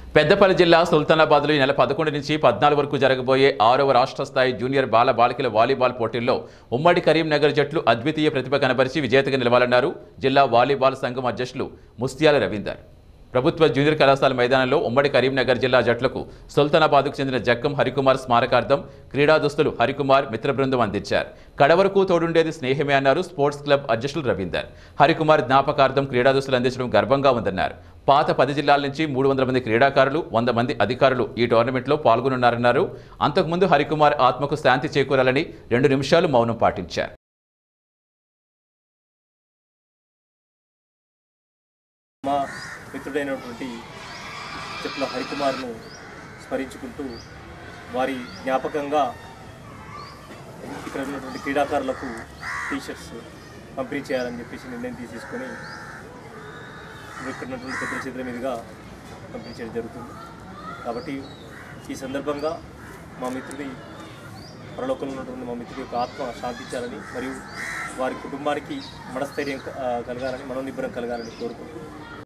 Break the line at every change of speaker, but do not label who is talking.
పెద్దపల్లి జిల్లా సుల్తానాబాద్లో ఈ నెల 11 నుంచి 14 వరకు జరగబోయే 6వ రాష్ట్ర స్థాయి జూనియర్ బాలికల వాలీబాల్ పోటీల్లో ఉమ్మడి కరీంనగర్ జట్లు అద్వితీయ ప్రతిభ కనబరిచి విజేతగా నిలవాలన్నారు జిల్లా వాలీబాల్ సంఘం అధ్యక్షులు ముస్తియాల రవీందర్. ప్రభుత్వ జూనియర్ కళాశాల మైదానంలో ఉమ్మడి కరీంనగర్ జిల్లా జట్లకు సుల్తానాబాద్కు చెందిన జక్కం హరికుమార్ స్మారకార్థం క్రీడా దుస్తులు హరికుమార్ మిత్ర బృందం అందించారు. కడవరకు తోడుండేది స్నేహమే అన్నారు స్పోర్ట్స్ క్లబ్ అధ్యక్షులు రవీందర్. హరికుమార్ జ్ఞాపకార్థం క్రీడా దుస్తులు అందించడం గర్వంగా ఉందన్నారు. పాత 10 జిల్లాల నుంచి 300 మంది క్రీడాకారులు 100 మంది అధికారులు ఈ టోర్నమెంట్లో పాల్గొనున్నారన్నారు. అంతకుముందు హరికుమార్ ఆత్మకు శాంతి చేకూరాలని 2 నిమిషాలు మౌనం పాటించారు.
మిత్రుడైనటువంటి చెట్ల హరికుమార్ను స్మరించుకుంటూ వారి జ్ఞాపకంగా ఇక్కడ ఉన్నటువంటి క్రీడాకారులకు టీషర్ట్స్ పంపిణీ చేయాలని చెప్పేసి నిర్ణయం తీసుకొని ఇక్కడ ఉన్నటువంటి పెద్దల చేతుల మీదుగా పంపిణీ చేయడం జరుగుతుంది. కాబట్టి ఈ సందర్భంగా మా మిత్రుడి పరలోకంలో ఉన్నటువంటి మా మిత్రుడి యొక్క ఆత్మ శాంతించాలని మరియు వారి కుటుంబానికి మనస్థైర్యం కలగాలని మనోనిబ్బరం కలగాలని కోరుకుంటూ